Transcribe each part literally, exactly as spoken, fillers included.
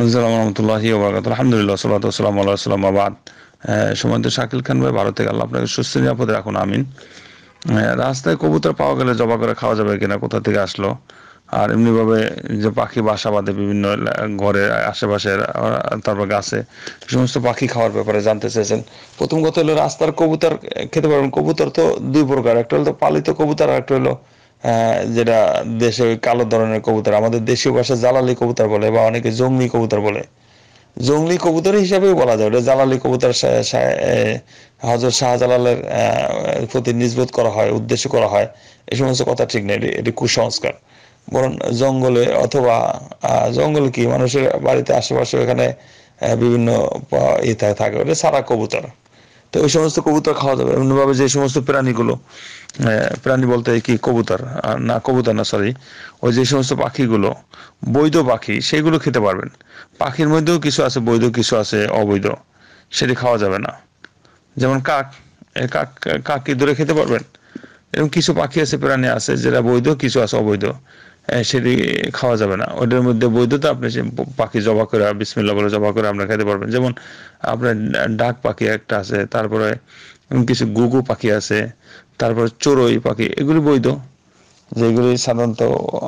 আসসালামু রাহমাতুল্লাহি ওয়া বারাকাতুহু। আলহামদুলিল্লাহ সাল্লাতু ওয়াসসালামু আলা রাসূলিল্লাহ মা বাদ। সম্মানিত শাকিল খান ভাই, ভারত থেকে আল্লাহ আপনাকে সুস্থ নিরাপদে রাখুন, আমিন। রাস্তায় কবুতর পাওয়া গেলে জবাই করে খাওয়া যাবে কিনা, কোথা থেকে আসলো, আর এমনিভাবে যে পাখি বাসা বাঁধে বিভিন্ন ঘরের আশেপাশে, তারপর গাছে, এই সমস্ত পাখি খাওয়ার ব্যাপারে জানতে চেয়েছেন। প্রথম কথা হলো রাস্তার কবুতর খেতে পারবেন। কবুতর তো দুই প্রকার, একটা হলো পালিত কবুতর আর একটা হলো যেটা দেশে ওই কালো ধরনের কবুতর, আমাদের দেশীয় ভাষায় জালালি কবুতর বলে বা অনেকে জংলি কবুতর বলে। জংলি কবুতর হিসাবেও বলা যায়, ওটা জালালি কবুতর হযরত শাহজালালের প্রতি নিসবত করা হয়, উদ্দেশ্য করা হয়, এই সমস্ত কথা ঠিক নেই, এটি কুসংস্কার। বরং জঙ্গলে অথবা জঙ্গল কি মানুষের বাড়িতে আশেপাশে এখানে বিভিন্ন ইয়ে থাকে, ওটা সারা কবুতর। তো ওই সমস্ত কবুতর খাওয়া যাবে। এমনিভাবে যে সমস্ত প্রাণীগুলো, প্রাণী বলতে কি কবুতর না, কবুতর না সরি, ওই যে সমস্ত পাখিগুলো বৈধ পাখি, সেগুলো খেতে পারবেন। পাখির মধ্যেও কিছু আছে বৈধ, কিছু আছে অবৈধ, সেটি খাওয়া যাবে না। যেমন কাক, কাক কাক কি ধরে খেতে পারবেন? এরকম কিছু পাখি আছে, প্রাণী আছে যেটা বৈধ, কিছু আছে অবৈধ, সেটি খাওয়া যাবে না। ওটার মধ্যে বৈধতা আপনি পাখি জবা করে বিসমিল্লাহ বলে জবা করে আপনার খেতে পারবেন। যেমন আপনার ডাক পাখি একটা আছে, তারপরে কিছু গুগু পাখি আছে, তারপরে চড়ুই পাখি, এগুলি বৈধ। যেগুলি সাধারণত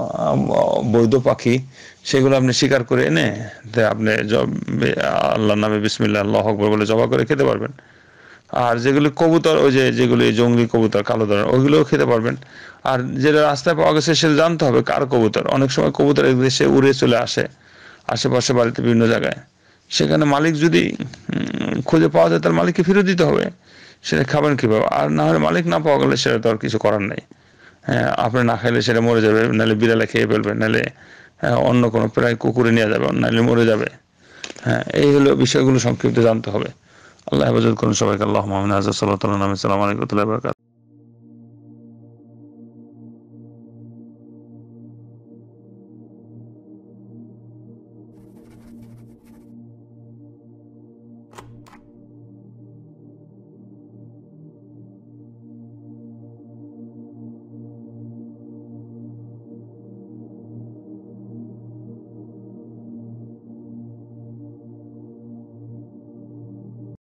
বৈধ পাখি, সেগুলো আপনি শিকার করে এনে আপনি আল্লাহর নামে বিসমিল্লাহ আল্লাহু আকবার বলে জবা করে খেতে পারবেন। আর যেগুলি কবুতর, ওই যে যেগুলি জংলি কবুতর কালো ধরনের, ওইগুলোও খেতে পারবেন। আর যেটা রাস্তায় পাওয়া গেছে সেটা জানতে হবে কার কবুতর। অনেক সময় কবুতর দেশে উড়ে চলে আসে আশেপাশে বাড়িতে বিভিন্ন জায়গায়, সেখানে মালিক যদি খুঁজে পাওয়া যায় তার মালিককে ফিরে দিতে হবে। সেটা খাবেন কীভাবে? আর না হলে মালিক না পাওয়া গেলে সেটা তো আর কিছু করার নেই। হ্যাঁ, আপনি না খাইলে সেটা মরে যাবে, নাহলে বিড়ালে খেয়ে ফেলবে, নাহলে অন্য কোনো প্রায় কুকুরে নিয়ে যাবে, নাহলে মরে যাবে। হ্যাঁ, এই হলো বিষয়গুলো সংক্ষিপ্ত জানতে হবে। আল্লাহ হেফাজত করুন সবাইকে। আল্লাহুম্মা আমিন। আসসালামু আলাইকুম ওয়া রাহমাতুল্লাহি ওয়া বারাকাতুহু।